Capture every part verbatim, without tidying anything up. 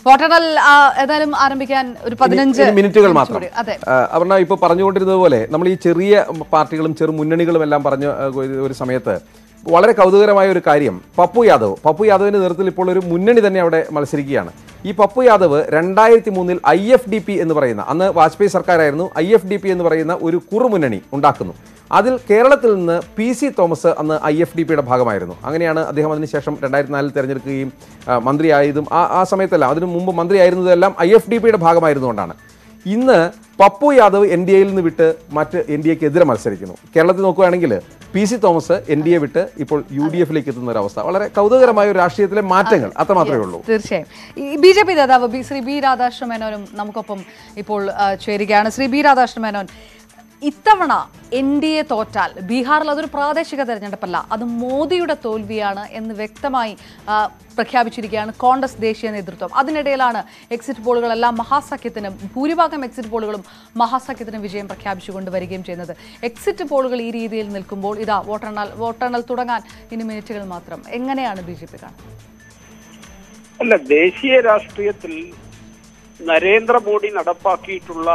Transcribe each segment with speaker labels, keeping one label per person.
Speaker 1: വോട്ടെണ്ണൽ ഏതായാലും ആരംഭിക്കാൻ ഒരു പതിനഞ്ച്
Speaker 2: മിനിറ്റുകൾ മാത്രം. അപർണ ഇപ്പോൾ പറഞ്ഞുകൊണ്ടിരുന്നത് പോലെ നമ്മൾ ഈ ചെറിയ പാർട്ടികളും ചെറു മുന്നണികളും എല്ലാം പറഞ്ഞ ഒരു സമയത്ത് വളരെ കൗതുകരമായ ഒരു കാര്യം, പപ്പു യാദവ് പപ്പു യാദവിന്റെ നേതൃത്വത്തിൽ ഇപ്പോൾ ഒരു മുന്നണി തന്നെ അവിടെ മത്സരിക്കുകയാണ്. ഈ പപ്പു യാദവ് രണ്ടായിരത്തി മൂന്നിൽ ഐ എഫ് ഡി പി എന്ന് പറയുന്ന, അന്ന് വാജ്പേയി സർക്കാരായിരുന്നു, ഐ എഫ് ഡി പി എന്ന് പറയുന്ന ഒരു കുറുമുന്നണി ഉണ്ടാക്കുന്നു. അതിൽ കേരളത്തിൽ നിന്ന് പി സി തോമസ് അന്ന് ഐ എഫ് ഡി പിയുടെ ഭാഗമായിരുന്നു. അങ്ങനെയാണ് അദ്ദേഹം അതിനുശേഷം രണ്ടായിരത്തി നാലിൽ തെരഞ്ഞെടുക്കുകയും മന്ത്രിയായതും ആ ആ സമയത്തല്ല, അതിനു മുമ്പ് മന്ത്രിയായിരുന്നതെല്ലാം ഐ എഫ് ഡി പിയുടെ ഭാഗമായിരുന്നുകൊണ്ടാണ്. ഇന്ന് പപ്പു യാദവ് എൻ ഡി എയിൽ നിന്ന് വിട്ട് മറ്റ് എൻ ഡി എക്ക് എതിരെ മത്സരിക്കുന്നു. കേരളത്തിൽ നോക്കുകയാണെങ്കിൽ P C Thomas N D A വിട്ട് ഇപ്പോൾ യു ഡി എഫിലേക്ക് എത്തുന്ന ഒരു അവസ്ഥ. വളരെ കൗതുകരമായ ഒരു രാഷ്ട്രീയത്തിലെ മാറ്റങ്ങൾ അത്രമാത്രമേ ഉള്ളൂ.
Speaker 1: തീർച്ചയായും ബി ജെ പി നേതാവ് ശ്രീ ബി രാധാകൃഷ്ണ മേനോനും നമുക്കൊപ്പം ഇപ്പോൾ ചേരുകയാണ്. ശ്രീ ബി രാധാകൃഷ്ണ മേനോൻ, ഇത്തവണ എൻ ഡി എ തോറ്റാൽ ബീഹാറിൽ അതൊരു പ്രാദേശിക തെരഞ്ഞെടുപ്പല്ല, അത് മോദിയുടെ തോൽവിയാണ് എന്ന് വ്യക്തമായി പ്രഖ്യാപിച്ചിരിക്കുകയാണ് കോൺഗ്രസ് ദേശീയ നേതൃത്വം. അതിനിടയിലാണ് എക്സിറ്റ് പോളുകളെല്ലാം മഹാസഖ്യത്തിന്, ഭൂരിഭാഗം എക്സിറ്റ് പോളുകളും മഹാസഖ്യത്തിന് വിജയം പ്രഖ്യാപിച്ചുകൊണ്ട് വരികയും ചെയ്യുന്നത്. എക്സിറ്റ് പോളുകൾ ഈ രീതിയിൽ നിൽക്കുമ്പോൾ ഇതാ വോട്ടെണ്ണൽ വോട്ടെണ്ണൽ തുടങ്ങാൻ ഇനി മിനിറ്റുകൾ മാത്രം. എങ്ങനെയാണ് ബി ജെ പി കാണുന്നത്?
Speaker 3: അല്ല, ദേശീയ രാഷ്ട്രീയത്തിൽ നരേന്ദ്രമോദി നടപ്പാക്കിയിട്ടുള്ള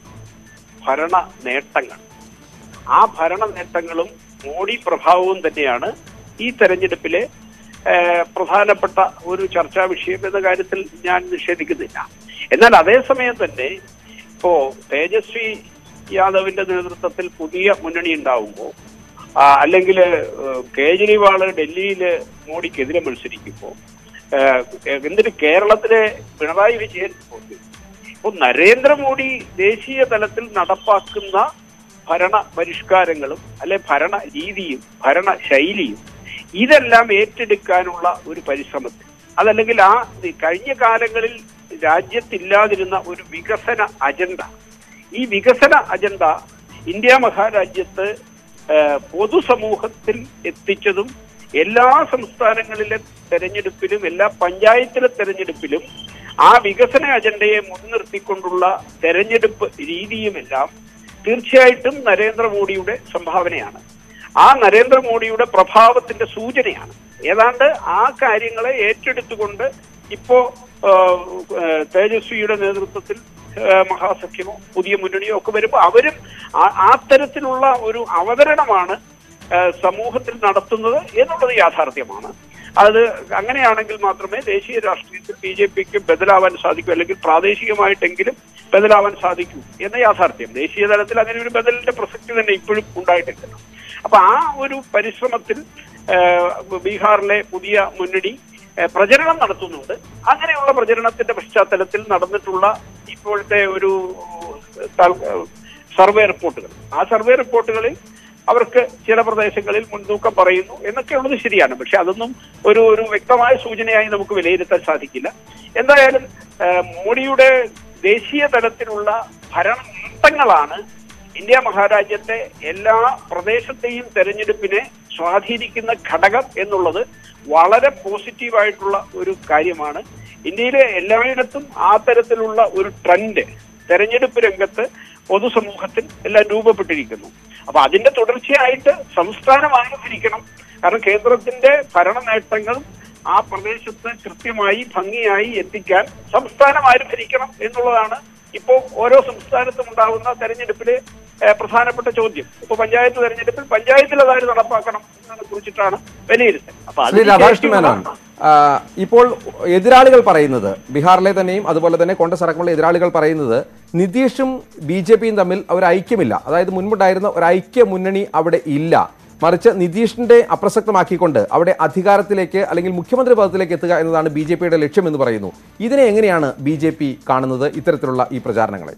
Speaker 3: ഭരണ നേട്ടങ്ങൾ, ആ ഭരണ നേട്ടങ്ങളും മോഡി പ്രഭാവവും തന്നെയാണ് ഈ തെരഞ്ഞെടുപ്പിലെ പ്രധാനപ്പെട്ട ഒരു ചർച്ചാ വിഷയം എന്ന കാര്യത്തിൽ ഞാൻ നിഷേധിക്കുന്നില്ല. എന്നാൽ അതേസമയം തന്നെ ഇപ്പോ തേജസ്വി യാദവിന്റെ നേതൃത്വത്തിൽ പുതിയ മുന്നണി ഉണ്ടാവുമ്പോൾ, അല്ലെങ്കിൽ കേജ്രിവാള് ഡൽഹിയില് മോഡിക്കെതിരെ മത്സരിക്കുമ്പോൾ, എന്നിട്ട് കേരളത്തിലെ പിണറായി വിജയൻ ഇപ്പോൾ നരേന്ദ്രമോദി ദേശീയ തലത്തിൽ നടപ്പാക്കുന്ന ഭരണ പരിഷ്കാരങ്ങളും അല്ലെ ഭരണ രീതിയും ഭരണ ശൈലിയും ഇതെല്ലാം ഏറ്റെടുക്കാനുള്ള ഒരു പരിശ്രമത്തിൽ, അതല്ലെങ്കിൽ ആ കഴിഞ്ഞ കാലങ്ങളിൽ രാജ്യത്തില്ലാതിരുന്ന ഒരു വികസന അജണ്ട, ഈ വികസന അജണ്ട ഇന്ത്യ മഹാരാജ്യത്ത് പൊതുസമൂഹത്തിൽ എത്തിച്ചതും എല്ലാ സംസ്ഥാനങ്ങളിലെ തെരഞ്ഞെടുപ്പിലും എല്ലാ പഞ്ചായത്തിലെ തെരഞ്ഞെടുപ്പിലും ആ വികസന അജണ്ടയെ മുൻനിർത്തിക്കൊണ്ടുള്ള തെരഞ്ഞെടുപ്പ് രീതിയുമെല്ലാം തീർച്ചയായിട്ടും നരേന്ദ്രമോദിയുടെ സംഭാവനയാണ്. ആ നരേന്ദ്രമോദിയുടെ പ്രഭാവത്തിന്റെ സൂചനയാണ്. ഏതാണ്ട് ആ കാര്യങ്ങളെ ഏറ്റെടുത്തുകൊണ്ട് ഇപ്പോ തേജസ്വിയുടെ നേതൃത്വത്തിൽ മഹാസഖ്യമോ പുതിയ മുന്നണിയോ ഒക്കെ വരുമ്പോൾ അവരും ആ തരത്തിലുള്ള ഒരു അവതരണമാണ് സമൂഹത്തിൽ നടത്തുന്നത് എന്നുള്ളത് യാഥാർത്ഥ്യമാണ്. അത് അങ്ങനെയാണെങ്കിൽ മാത്രമേ ദേശീയ രാഷ്ട്രീയത്തിൽ ബി ജെ പിക്ക് ബദലാവാൻ സാധിക്കൂ, അല്ലെങ്കിൽ പ്രാദേശികമായിട്ടെങ്കിലും ബദലാവാൻ സാധിക്കൂ എന്ന യാഥാർത്ഥ്യം. ദേശീയ തലത്തിൽ അങ്ങനെ ഒരു ബദലിന്റെ പ്രസക്തി തന്നെ ഇപ്പോഴും ഉണ്ടായിട്ടില്ല. അപ്പൊ ആ ഒരു പരിശ്രമത്തിൽ ബീഹാറിലെ പുതിയ മുന്നണി പ്രചരണം നടത്തുന്നുണ്ട്. അങ്ങനെയുള്ള പ്രചരണത്തിന്റെ പശ്ചാത്തലത്തിൽ നടന്നിട്ടുള്ള ഇപ്പോഴത്തെ ഒരു സർവേ റിപ്പോർട്ടുകൾ, ആ സർവേ റിപ്പോർട്ടുകളിൽ അവർക്ക് ചില പ്രദേശങ്ങളിൽ മുൻതൂക്കം പറയുന്നു എന്നൊക്കെയുള്ളത് ശരിയാണ്. പക്ഷെ അതൊന്നും ഒരു ഒരു വ്യക്തമായ സൂചനയായി നമുക്ക് വിലയിരുത്താൻ സാധിക്കില്ല. എന്തായാലും മോഡിയുടെ ദേശീയ തലത്തിലുള്ള ഭരണ നേട്ടങ്ങളാണ് ഇന്ത്യ മഹാരാജ്യത്തെ എല്ലാ പ്രദേശത്തെയും തെരഞ്ഞെടുപ്പിനെ സ്വാധീനിക്കുന്ന ഘടകം എന്നുള്ളത് വളരെ പോസിറ്റീവായിട്ടുള്ള ഒരു കാര്യമാണ്. ഇന്ത്യയിലെ എല്ലായിടത്തും ആ തരത്തിലുള്ള ഒരു ട്രെൻഡ് തെരഞ്ഞെടുപ്പ് രംഗത്ത് പൊതുസമൂഹത്തിൽ എല്ലാം രൂപപ്പെട്ടിരിക്കുന്നു. അപ്പൊ അതിന്റെ തുടർച്ചയായിട്ട് സംസ്ഥാനമായി ഭരിക്കണം. കാരണം കേന്ദ്രത്തിന്റെ ഭരണ നേട്ടങ്ങൾ ആ പ്രദേശത്ത് കൃത്യമായി ഭംഗിയായി എത്തിക്കാൻ സംസ്ഥാനമായി ഭരിക്കണം എന്നുള്ളതാണ് ഇപ്പോ ഓരോ സംസ്ഥാനത്തും ഉണ്ടാകുന്ന തെരഞ്ഞെടുപ്പിലെ പ്രധാനപ്പെട്ട ചോദ്യം. ഇപ്പൊ പഞ്ചായത്ത് തെരഞ്ഞെടുപ്പിൽ പഞ്ചായത്തിൽ അതായത് നടപ്പാക്കണം എന്നതിനെ കുറിച്ചിട്ടാണ് വിലയിരുത്തൽ. അപ്പൊ
Speaker 2: അത് ഇപ്പോൾ എതിരാളികൾ പറയുന്നത്, ബീഹാറിലെ തന്നെയും അതുപോലെ തന്നെ കോൺഗ്രസ് അടക്കമുള്ള എതിരാളികൾ പറയുന്നത്, നിതീഷും ബി ജെ പിയും തമ്മിൽ ഒരു ഐക്യമില്ല. അതായത് മുൻപുണ്ടായിരുന്ന ഒരു ഐക്യ മുന്നണി അവിടെ ഇല്ല. മറിച്ച് നിതീഷിന്റെ അപ്രസക്തമാക്കിക്കൊണ്ട് അവിടെ അധികാരത്തിലേക്ക് അല്ലെങ്കിൽ മുഖ്യമന്ത്രി പദത്തിലേക്ക് എത്തുക എന്നതാണ് ബി ജെ പിയുടെ ലക്ഷ്യം എന്ന് പറയുന്നു. ഇതിനെ എങ്ങനെയാണ് ബി ജെ പി കാണുന്നത്, ഇത്തരത്തിലുള്ള ഈ പ്രചാരണങ്ങളെ?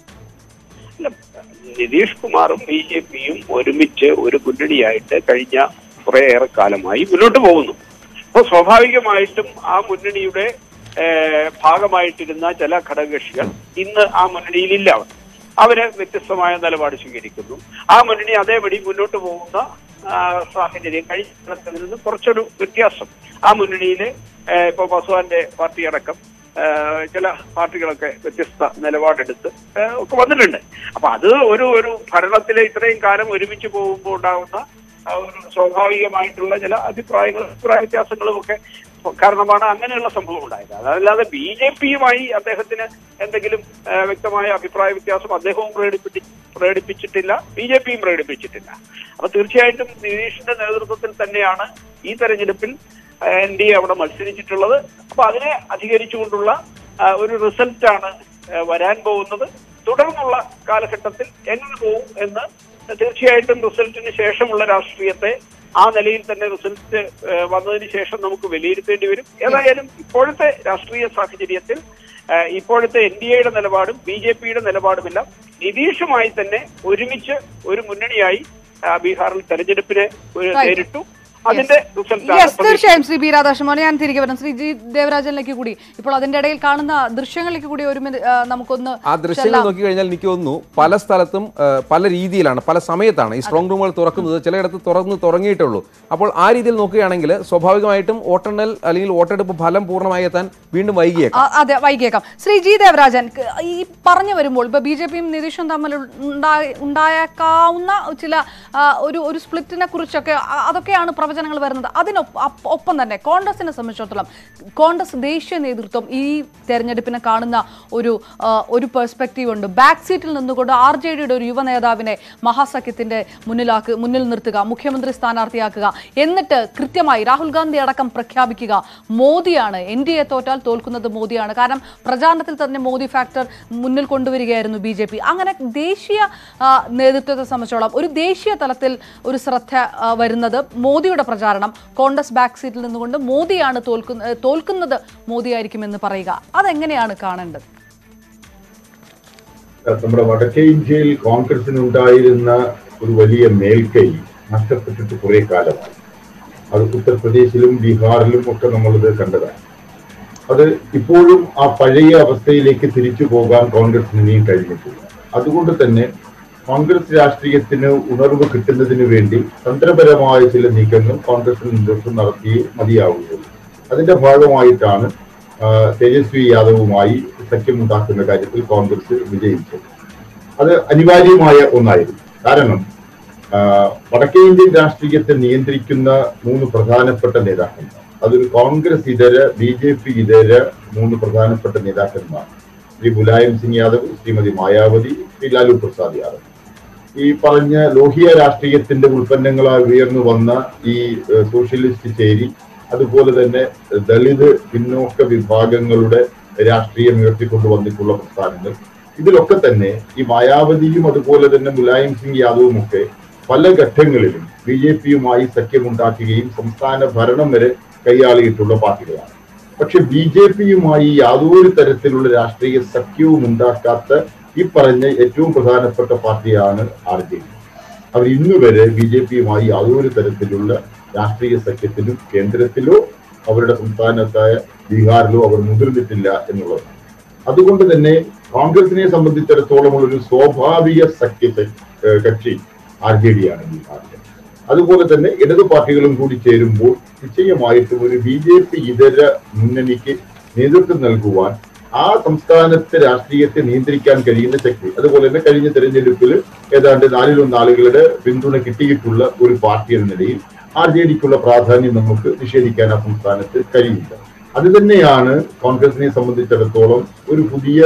Speaker 3: നിതീഷ് കുമാറും ബി ജെ പിയും ഒരുമിച്ച് ഒരു മുന്നണിയായിട്ട് കഴിഞ്ഞ കുറേയേറെ കാലമായി മുന്നോട്ട് പോകുന്നു. അപ്പോൾ സ്വാഭാവികമായിട്ടും ആ മുന്നണിയുടെ ഭാഗമായിട്ടിരുന്ന ചില ഘടകകക്ഷികൾ ഇന്ന് ആ മുന്നണിയിലില്ല. അവര് വ്യത്യസ്തമായ നിലപാട് സ്വീകരിക്കുന്നു. ആ മുന്നണി അതേപടി മുന്നോട്ട് പോകുന്ന സാഹചര്യം കഴിഞ്ഞ നിന്ന് കുറച്ചൊരു വ്യത്യാസം ആ മുന്നണിയിലെ ഇപ്പൊ പസ്വാന്റെ പാർട്ടി അടക്കം ചില പാർട്ടികളൊക്കെ വ്യത്യസ്ത നിലപാടെടുത്ത് ഒക്കെ വന്നിട്ടുണ്ട്. അപ്പൊ അത് ഒരു ഒരു ഭരണത്തിലെ ഇത്രയും കാലം ഒരുമിച്ച് പോകുമ്പോൾ ഉണ്ടാകുന്ന ഒരു സ്വാഭാവികമായിട്ടുള്ള ചില അഭിപ്രായങ്ങളും അഭിപ്രായ വ്യത്യാസങ്ങളും ഒക്കെ കാരണമാണ് അങ്ങനെയുള്ള സംഭവം ഉണ്ടായത്. അതല്ലാതെ ബി ജെ പിയുമായി അദ്ദേഹത്തിന് എന്തെങ്കിലും വ്യക്തമായ അഭിപ്രായ വ്യത്യാസം അദ്ദേഹവും പ്രകടിപ്പിച്ചി പ്രകടിപ്പിച്ചിട്ടില്ല ബി ജെ പിയും പ്രകടിപ്പിച്ചിട്ടില്ല. അപ്പൊ തീർച്ചയായിട്ടും നിതീഷിന്റെ നേതൃത്വത്തിൽ തന്നെയാണ് ഈ തെരഞ്ഞെടുപ്പിൽ എൻ ഡി എ അവിടെ മത്സരിച്ചിട്ടുള്ളത്. അപ്പൊ അതിനെ അധികരിച്ചുകൊണ്ടുള്ള ഒരു റിസൾട്ടാണ് വരാൻ പോകുന്നത്. തുടർന്നുള്ള കാലഘട്ടത്തിൽ എങ്ങനെ പോകും എന്ന് തീർച്ചയായിട്ടും റിസൾട്ടിന് ശേഷമുള്ള രാഷ്ട്രീയത്തെ ആ നിലയിൽ തന്നെ റിസൾട്ട് വന്നതിന് ശേഷം നമുക്ക് വിലയിരുത്തേണ്ടി വരും. ഏതായാലും ഇപ്പോഴത്തെ രാഷ്ട്രീയ സാഹചര്യത്തിൽ ഇപ്പോഴത്തെ എൻ ഡി എയുടെ നിലപാടും ബി ജെ പിയുടെ നിലപാടുമെല്ലാം നിതീഷുമായി തന്നെ ഒരുമിച്ച് ഒരു മുന്നണിയായി ബീഹാറിൽ തെരഞ്ഞെടുപ്പിനെ നേരിട്ടു. അതിന്റെ
Speaker 1: തീർച്ചയായും ശ്രീ ബി രാധാകൃഷ്ണൻ, ഞാൻ തിരികെ വരാം ശ്രീ ജി ദേവരാജനിലേക്ക് കൂടി. ഇപ്പോൾ അതിന്റെ ഇടയിൽ കാണുന്ന ദൃശ്യങ്ങളിലേക്ക് കൂടി ഒരു നമുക്കൊന്ന്
Speaker 2: ആ ദൃശ്യങ്ങൾ നോക്കി കഴിഞ്ഞാൽ എനിക്ക് തോന്നുന്നു പല സ്ഥലത്തും പല രീതിയിലാണ് പല സമയത്താണ് ഈ സ്ട്രോങ് റൂമുകൾ തുറക്കുന്നത്. ചിലയിടത്ത് തുറന്ന് തുടങ്ങിയിട്ടുള്ളൂ. അപ്പോൾ ആ രീതിയിൽ നോക്കുകയാണെങ്കിൽ സ്വാഭാവികമായിട്ടും വോട്ടെണ്ണൽ അല്ലെങ്കിൽ വോട്ടെടുപ്പ് ഫലം പൂർണ്ണമായി എത്താൻ വീണ്ടും വൈകിയേക്കാം.
Speaker 1: അതെ, വൈകിയേക്കാം. ശ്രീ ജി ദേവരാജൻ, ഈ പറഞ്ഞു വരുമ്പോൾ ഇപ്പൊ ബി ജെ പിയും നിതീഷും തമ്മിൽ ഉണ്ടായേക്കാവുന്ന ചില ഒരു ഒരു സ്പ്ലിറ്റിനെ കുറിച്ചൊക്കെ അതൊക്കെയാണ് പ്രവചനം ങ്ങൾ വരുന്നത്. അതിനൊപ്പം തന്നെ കോൺഗ്രസിനെ സംബന്ധിച്ചിടത്തോളം കോൺഗ്രസ് ദേശീയ നേതൃത്വം ഈ തെരഞ്ഞെടുപ്പിനെ കാണുന്ന ഒരു ഒരു പെർസ്പെക്റ്റീവ് ഉണ്ട്. ബാക്ക് സീറ്റിൽ നിന്നുകൊണ്ട് ആർ ജെ ഡിയുടെ ഒരു യുവ നേതാവിനെ മഹാസഖ്യത്തിന്റെ മുന്നിലാക്ക് മുന്നിൽ നിർത്തുക, മുഖ്യമന്ത്രി സ്ഥാനാർത്ഥിയാക്കുക, എന്നിട്ട് കൃത്യമായി രാഹുൽ ഗാന്ധി അടക്കം പ്രഖ്യാപിക്കുക മോദിയാണ്, എൻ ഡി എ തോറ്റാൽ തോൽക്കുന്നത് മോദിയാണ്. കാരണം പ്രചാരണത്തിൽ തന്നെ മോദി ഫാക്ടർ മുന്നിൽ കൊണ്ടുവരികയായിരുന്നു ബി ജെ പി. അങ്ങനെ ദേശീയ നേതൃത്വത്തെ സംബന്ധിച്ചോളം ഒരു ദേശീയ തലത്തിൽ ഒരു ശ്രദ്ധ വരുന്നത് മോദിയുടെ പ്രചാരണം. കോൺഗ്രസ് ബാക്ക് സീറ്റിൽ നിന്നുകൊണ്ട് മോദിയാണ് തോൽക്കുന്ന തോൽക്കുന്നത് മോദിയായിരിക്കുമെന്ന് പറയുക, അതെങ്ങനെയാണ് കാണേണ്ടത്?
Speaker 4: നമ്മുടെ വടക്കേ ഇന്ത്യയിൽ കോൺഗ്രസിനുണ്ടായിരുന്ന ഒരു വലിയ മേൽക്കൈ നഷ്ടപ്പെട്ടിട്ട് കുറെ കാലമായി. അത് ഉത്തർപ്രദേശിലും ബീഹാറിലും ഒക്കെ നമ്മളിത് കണ്ടതാണ്. അത് ഇപ്പോഴും ആ പഴയ അവസ്ഥയിലേക്ക് തിരിച്ചു പോകാൻ കോൺഗ്രസിന് ഇനിയും കഴിഞ്ഞിട്ടില്ല. അതുകൊണ്ട് തന്നെ കോൺഗ്രസ് രാഷ്ട്രീയത്തിന് ഉണർവ് കിട്ടുന്നതിന് വേണ്ടി തന്ത്രപരമായ ചില നീക്കങ്ങൾ കോൺഗ്രസിന് നേതൃത്വം നടത്തിയേ മതിയാവുകയുള്ളൂ. അതിന്റെ ഭാഗമായിട്ടാണ് തേജസ്വി യാദവുമായി സഖ്യമുണ്ടാക്കുന്ന കാര്യത്തിൽ കോൺഗ്രസ് വിജയിച്ചത്. അത് അനിവാര്യമായ ഒന്നായിരുന്നു. കാരണം വടക്കേ ഇന്ത്യൻ രാഷ്ട്രീയത്തെ നിയന്ത്രിക്കുന്ന മൂന്ന് പ്രധാനപ്പെട്ട നേതാക്കന്മാർ, അതൊരു കോൺഗ്രസ് ഇതര ബി ജെ പി ഇതര മൂന്ന് പ്രധാനപ്പെട്ട നേതാക്കന്മാർ, ശ്രീ മുലായം സിംഗ് യാദവ്, ശ്രീമതി മായാവതി, ശ്രീ ലാലു പ്രസാദ് യാദവ്. ഈ പറഞ്ഞ ലോഹിയ രാഷ്ട്രീയത്തിന്റെ ഉൽപ്പന്നങ്ങളായി ഉയർന്നു വന്ന ഈ സോഷ്യലിസ്റ്റ് ചേരി, അതുപോലെ തന്നെ ദളിത് പിന്നോക്ക വിഭാഗങ്ങളുടെ രാഷ്ട്രീയം ഉയർത്തിക്കൊണ്ടു വന്നിട്ടുള്ള പ്രസ്ഥാനങ്ങൾ, ഇതിലൊക്കെ തന്നെ ഈ മായാവതിയും അതുപോലെ തന്നെ മുലായം സിംഗ് യാദവും ഒക്കെ പല ഘട്ടങ്ങളിലും ബി ജെ പിയുമായി സഖ്യമുണ്ടാക്കുകയും സംസ്ഥാന ഭരണം വരെ കൈയാളിയിട്ടുള്ള പാർട്ടികളാണ്. പക്ഷെ ബി ജെ പിയുമായി യാതൊരു തരത്തിലുള്ള രാഷ്ട്രീയ സഖ്യവും ഉണ്ടാക്കാത്ത ഈ പറഞ്ഞ ഏറ്റവും പ്രധാനപ്പെട്ട പാർട്ടിയാണ് ആർ ജെ ഡി. അവർ ഇന്നുവരെ ബി ജെ പിയുമായി യാതൊരു തരത്തിലുള്ള രാഷ്ട്രീയ സഖ്യത്തിലും കേന്ദ്രത്തിലോ അവരുടെ സംസ്ഥാനത്തായ ബീഹാറിലോ അവർ മുതിർന്നിട്ടില്ല എന്നുള്ളതാണ്. അതുകൊണ്ട് തന്നെ കോൺഗ്രസിനെ സംബന്ധിച്ചിടത്തോളം ഒരു സ്വാഭാവിക സഖ്യ കക്ഷി ആർ ജെ ഡി ആണ് ബീഹാറിൽ. അതുപോലെ തന്നെ ഇടതു പാർട്ടികളും കൂടി ചേരുമ്പോൾ നിശ്ചയമായിട്ടും ഒരു ബി ജെ പി ഇതര മുന്നണിക്ക് നേതൃത്വം നൽകുവാൻ ആ സംസ്ഥാനത്തെ രാഷ്ട്രീയത്തെ നിയന്ത്രിക്കാൻ കഴിയുന്ന ശക്തി, അതുപോലെ തന്നെ കഴിഞ്ഞ തെരഞ്ഞെടുപ്പിൽ ഏതാണ്ട് നാലിലൊന്ന് ആളുകളുടെ പിന്തുണ കിട്ടിയിട്ടുള്ള ഒരു പാർട്ടി എന്ന നിലയിൽ ആർ ജെ ഡിക്കുള്ള പ്രാധാന്യം നമുക്ക് നിഷേധിക്കാൻ ആ സംസ്ഥാനത്ത് കഴിയില്ല. അത് തന്നെയാണ് കോൺഗ്രസിനെ സംബന്ധിച്ചിടത്തോളം ഒരു പുതിയ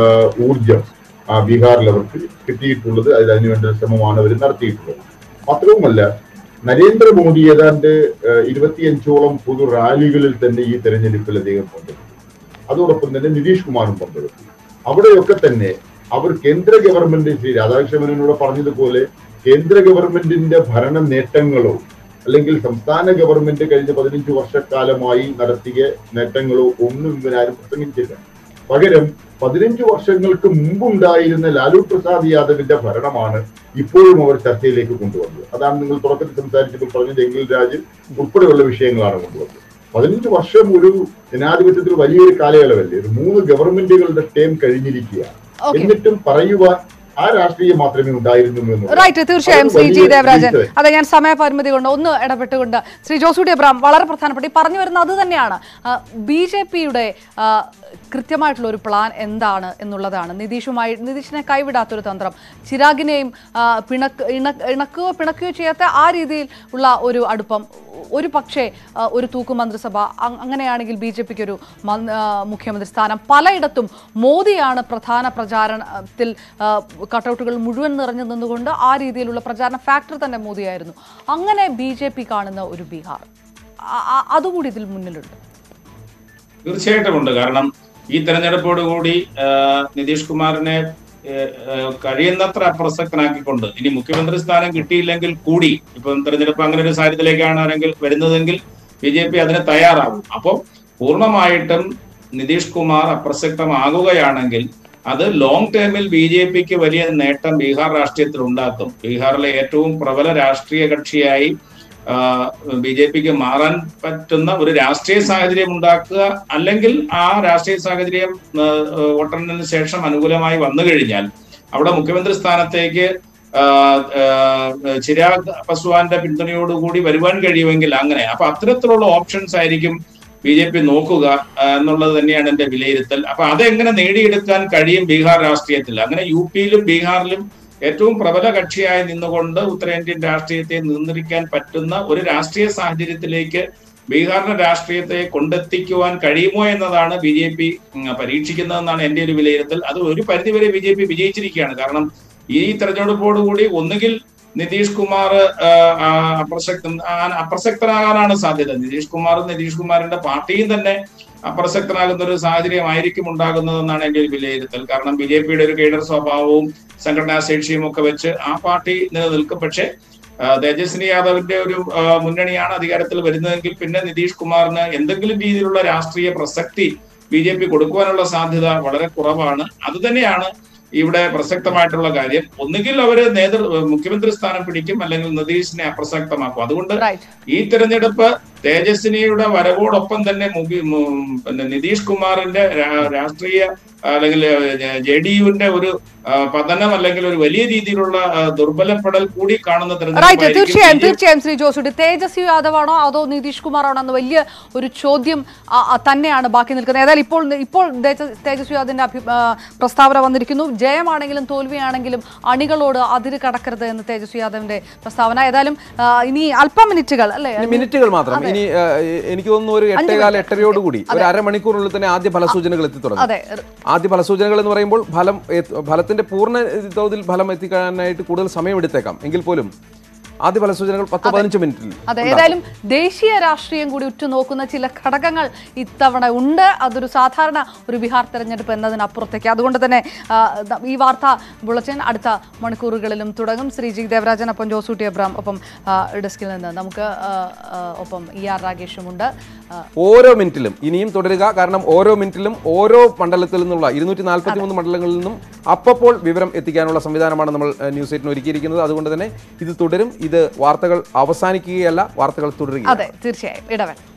Speaker 4: ഊർജം ബീഹാറിൽ അവർക്ക് കിട്ടിയിട്ടുള്ളത്. അതിൽ അതിനുവേണ്ട ശ്രമമാണ് അവർ നടത്തിയിട്ടുള്ളത്. മാത്രവുമല്ല, നരേന്ദ്രമോദി ഏതാണ്ട് ഇരുപത്തിയഞ്ചോളം പൊതു റാലികളിൽ തന്നെ ഈ തെരഞ്ഞെടുപ്പിൽ അദ്ദേഹം പങ്കെടുത്തു. അതോടൊപ്പം തന്നെ നിതീഷ് കുമാറും പങ്കെടുത്തു. അവിടെയൊക്കെ തന്നെ അവർ കേന്ദ്ര ഗവൺമെന്റ്, ശ്രീ രാധാകൃഷ്ണനോട് പറഞ്ഞതുപോലെ കേന്ദ്ര ഗവൺമെന്റിന്റെ ഭരണ നേട്ടങ്ങളോ അല്ലെങ്കിൽ സംസ്ഥാന ഗവൺമെന്റ് കഴിഞ്ഞ പതിനഞ്ചു വർഷക്കാലമായി നടത്തിയ നേട്ടങ്ങളോ ഒന്നും ഇവരാരും പ്രസംഗിച്ചില്ല. പകരം പതിനഞ്ചു വർഷങ്ങൾക്ക് മുമ്പുണ്ടായിരുന്ന ലാലു പ്രസാദ് യാദവിന്റെ ഭരണമാണ് ഇപ്പോഴും അവർ ചർച്ചയിലേക്ക് കൊണ്ടുവന്നത്. അതാണ് നിങ്ങൾ തുടക്കത്തിൽ സംസാരിച്ചപ്പോൾ പറഞ്ഞത്, എങ്കിൽ രാജ് ഉൾപ്പെടെയുള്ള വിഷയങ്ങളാണ് കൊണ്ടുവന്നത്. പതിനഞ്ച് വർഷം ഒരു ജനാധിപത്യത്തിൽ വലിയൊരു കാലയളവല്ലേ, ഒരു മൂന്ന് ഗവൺമെന്റുകളുടെ ടേം കഴിഞ്ഞിരിക്കുകയാണ്. എന്നിട്ടും പറയുവാൻ ആ രാഷ്ട്രീയം മാത്രമേ ഉണ്ടായിരുന്നു.
Speaker 1: റൈറ്റ്, തീർച്ചയായും ശ്രീ ജി ദേവരാജൻ. അതെ, ഞാൻ സമയപരിമിതി കൊണ്ട് ഒന്ന് ഇടപെട്ടുകൊണ്ട് ശ്രീ ജോസൂട്ടി എബ്രഹാം വളരെ പ്രധാനപ്പെട്ട പറഞ്ഞു വരുന്നത് അത് തന്നെയാണ്. ബി ജെ പിയുടെ കൃത്യമായിട്ടുള്ള ഒരു പ്ലാൻ എന്താണ് എന്നുള്ളതാണ്. നിതീഷുമായി നിതീഷിനെ കൈവിടാത്തൊരു തന്ത്രം, ചിരാഗിനെയും പിണക്ക് ഇണക്കുകയോ പിണക്കുകയോ ചെയ്യാത്ത ആ രീതിയിൽ ഉള്ള ഒരു അടുപ്പം, ഒരു പക്ഷേ ഒരു തൂക്കു മന്ത്രിസഭ അങ്ങനെയാണെങ്കിൽ ബി ജെ പിക്ക് ഒരു മുഖ്യമന്ത്രി സ്ഥാനം പലയിടത്തും മോദിയാണ് പ്രധാന പ്രചാരണത്തിൽ കട്ടൗട്ടുകൾ മുഴുവൻ നിറഞ്ഞു നിന്നുകൊണ്ട് ആ രീതിയിലുള്ള പ്രചാരണ ഫാക്ടർ തന്നെ മോദിയായിരുന്നു. അങ്ങനെ ബി ജെ പി കാണുന്ന ഒരു ബീഹാർ അതുകൂടി ഇതിൽ മുന്നിലുണ്ട്.
Speaker 5: തീർച്ചയായിട്ടും ഉണ്ട്. കാരണം ഈ തെരഞ്ഞെടുപ്പോടുകൂടി നിതീഷ് കുമാറിനെ കഴിയുന്നത്ര അപ്രസക്തനാക്കിക്കൊണ്ട് ഇനി മുഖ്യമന്ത്രി സ്ഥാനം കിട്ടിയില്ലെങ്കിൽ കൂടി ഇപ്പം തെരഞ്ഞെടുപ്പ് അങ്ങനെ ഒരു സാഹചര്യത്തിലേക്കാണ് ആണെങ്കിൽ വരുന്നതെങ്കിൽ ബി ജെ പി അതിന് തയ്യാറാകും. അപ്പോൾ പൂർണ്ണമായിട്ടും നിതീഷ് കുമാർ അപ്രസക്തമാകുകയാണെങ്കിൽ അത് ലോങ് ടേമിൽ ബി ജെ പിക്ക് വലിയ നേട്ടം ബീഹാർ രാഷ്ട്രീയത്തിൽ ഉണ്ടാക്കും. ബീഹാറിലെ ഏറ്റവും പ്രബല രാഷ്ട്രീയ കക്ഷിയായി ബി ജെ പിക്ക് മാറാൻ പറ്റുന്ന ഒരു രാഷ്ട്രീയ സാഹചര്യം ഉണ്ടാക്കുക, അല്ലെങ്കിൽ ആ രാഷ്ട്രീയ സാഹചര്യം വോട്ടെണ്ണലിന് ശേഷം അനുകൂലമായി വന്നു കഴിഞ്ഞാൽ അവിടെ മുഖ്യമന്ത്രി സ്ഥാനത്തേക്ക് ചിരാഗ് പസ്വാന്റെ പിന്തുണയോടുകൂടി വരുവാൻ കഴിയുമെങ്കിൽ അങ്ങനെ അപ്പൊ അത്തരത്തിലുള്ള ഓപ്ഷൻസ് ആയിരിക്കും ബി ജെ പി നോക്കുക എന്നുള്ളത് തന്നെയാണ് എന്റെ വിലയിരുത്തൽ. അപ്പൊ അതെങ്ങനെ നേടിയെടുക്കാൻ കഴിയും ബീഹാർ രാഷ്ട്രീയത്തിൽ? അങ്ങനെ യു പിയിലും ബീഹാറിലും ഏറ്റവും പ്രബല കക്ഷിയായി നിന്നുകൊണ്ട് ഉത്തരേന്ത്യൻ രാഷ്ട്രീയത്തെ നിയന്ത്രിക്കാൻ പറ്റുന്ന ഒരു രാഷ്ട്രീയ സാഹചര്യത്തിലേക്ക് ബീഹാറിന്റെ രാഷ്ട്രീയത്തെ കൊണ്ടെത്തിക്കുവാൻ കഴിയുമോ എന്നതാണ് ബി ജെ പി പരീക്ഷിക്കുന്നതെന്നാണ് എന്റെ ഒരു വിലയിരുത്തൽ. അത് ഒരു പരിധിവരെ ബി ജെ പി വിജയിച്ചിരിക്കുകയാണ്. കാരണം ഈ തെരഞ്ഞെടുപ്പോടുകൂടി ഒന്നുകിൽ നിതീഷ് കുമാർ അപ്രസക്ത അപ്രസക്തനാകാനാണ് സാധ്യത. നിതീഷ് കുമാറും നിതീഷ് കുമാറിന്റെ പാർട്ടിയും തന്നെ അപ്രസക്തനാകുന്ന ഒരു സാഹചര്യമായിരിക്കും ഉണ്ടാകുന്നതെന്നാണ് എന്റെ ഒരു വിലയിരുത്തൽ. കാരണം ബി ജെ പിയുടെ ഒരു കേഡർ സ്വഭാവവും സംഘടനാ ശേഷിയും ഒക്കെ വെച്ച് ആ പാർട്ടി നിലനിൽക്കും. പക്ഷേ തേജസ്വിനി യാദവിന്റെ ഒരു മുന്നണിയാണ് അധികാരത്തിൽ വരുന്നതെങ്കിൽ പിന്നെ നിതീഷ് കുമാറിന് എന്തെങ്കിലും രീതിയിലുള്ള രാഷ്ട്രീയ പ്രസക്തി ബി ജെ പി കൊടുക്കുവാനുള്ള സാധ്യത വളരെ കുറവാണ്. അത് തന്നെയാണ് ഇവിടെ പ്രസക്തമായിട്ടുള്ള കാര്യം. ഒന്നുകിൽ അവര് നേതൃ മുഖ്യമന്ത്രി സ്ഥാനം പിടിക്കും, അല്ലെങ്കിൽ നിതീഷിനെ അപ്രസക്തമാക്കും. അതുകൊണ്ട് ഈ തെരഞ്ഞെടുപ്പ് തേജസ്വിനിയുടെ വരവോടൊപ്പം തന്നെ പിന്നെ നിതീഷ് കുമാറിന്റെ രാഷ്ട്രീയ അല്ലെങ്കിൽ ജെ ഡി യുവിന്റെ ഒരു പതനം അല്ലെങ്കിൽ ഒരു വലിയ രീതിയിലുള്ള ദുർബലപ്പെടൽ കൂടി കാണുന്ന തെരഞ്ഞെടുപ്പ്.
Speaker 1: തീർച്ചയായും തീർച്ചയായും ശ്രീ ജോസൂട്ടി, തേജസ്വി യാദവാണോ അതോ നിതീഷ് കുമാറാണോ എന്ന് വലിയ ഒരു ചോദ്യം തന്നെയാണ് ബാക്കി നിൽക്കുന്നത്. ഏതായാലും ഇപ്പോൾ ഇപ്പോൾ തേജസ്വി യാദവിന്റെ പ്രസ്താവന വന്നിരിക്കുന്നു. ജയമാണെങ്കിലും തോൽവിയാണെങ്കിലും അണികളോട് അതിര് കടക്കരുത് എന്ന് തേജസ്വി യാദവിന്റെ പ്രസ്താവന. ഏതായാലും ഇനി അല്പം മിനിറ്റുകൾ അല്ലെ
Speaker 2: മിനിറ്റുകൾ മാത്രം. ഇനി എനിക്ക് തോന്നുന്നു ഒരു എട്ടേകാല എട്ടരയോടുകൂടി ഒരു അരമണിക്കൂറിനുള്ളിൽ തന്നെ ആദ്യ ഫലസൂചനകൾ എത്തി തുടങ്ങും. ആദ്യ ഫലസൂചനകൾ എന്ന് പറയുമ്പോൾ ഫലം ഫലത്തിന്റെ പൂർണ്ണ തോതിൽ ഫലം എത്തിക്കാനായിട്ട് കൂടുതൽ സമയമെടുത്തേക്കാം. എങ്കിൽ പോലും ആദ്യ ഫലസൂചനകൾ പത്ത് പതിനഞ്ച് മിനിറ്റിൽ.
Speaker 1: അതെ, ഏതായാലും ദേശീയ രാഷ്ട്രീയം കൂടി ഉറ്റുനോക്കുന്ന ചില ഘടകങ്ങൾ ഇത്തവണ ഉണ്ട്. അതൊരു സാധാരണ ഒരു ബീഹാർ തെരഞ്ഞെടുപ്പ് എന്നതിനപ്പുറത്തേക്ക്. അതുകൊണ്ട് തന്നെ ഈ വാർത്താ ബുള്ളറ്റിൻ അടുത്ത മണിക്കൂറുകളിലും തുടങ്ങും. ശ്രീ ജി ദേവരാജൻ, ഒപ്പം ജോസൂട്ടി അബ്രാം, ഒപ്പം ഡെസ്കിൽ നിന്ന് നമുക്ക് ഒപ്പം ഇ ആർ രാഗേഷുമുണ്ട്.
Speaker 2: ഓരോ മിനിറ്റിലും ഇനിയും തുടരുക. കാരണം ഓരോ മിനിറ്റിലും ഓരോ മണ്ഡലത്തിൽ നിന്നുള്ള ഇരുന്നൂറ്റി നാൽപ്പത്തി മൂന്ന് മണ്ഡലങ്ങളിൽ നിന്നും അപ്പോൾ വിവരം എത്തിക്കാനുള്ള സംവിധാനമാണ് നമ്മൾ ന്യൂസ് എയ്റ്റിന് ഒരുക്കിയിരിക്കുന്നത്. അതുകൊണ്ട് തന്നെ ഇത് തുടരും. ഇത് വാർത്തകൾ അവസാനിക്കുകയല്ല, വാർത്തകൾ തുടരുകയാണ്.
Speaker 1: അതെ, തീർച്ചയായും. ഇടവേള.